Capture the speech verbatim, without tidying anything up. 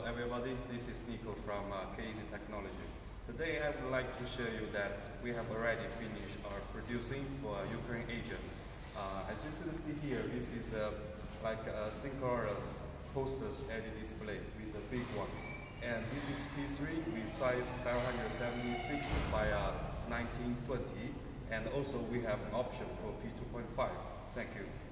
everybody, this is Nico from uh, K E Z Technology. Today I would like to show you that we have already finished our producing for a Ukraine agent. Uh, as you can see here, this is a, like a synchronous posters L E D display with a big one. And this is P three with size five hundred seventy-six by uh, nineteen twenty, and also we have an option for P two point five. Thank you.